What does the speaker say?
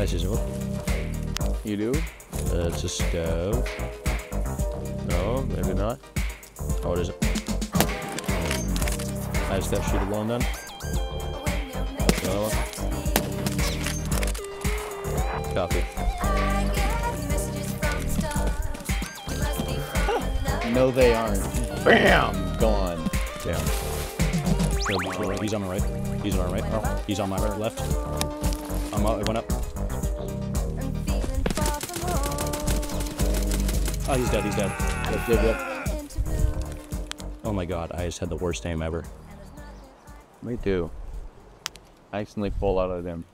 Nice as well. You do? It's a stove. No, maybe not. Oh, what is it? I just got Shooterborn done. Another one. Copy. No, they aren't. Bam! Gone. Damn. He's on the right. He's on our right. Oh, he's on my right, left. I'm out. It went up. Oh, he's dead. He's dead. Yep. Oh my god, I just had the worst aim ever. Me too. I accidentally pulled out of them.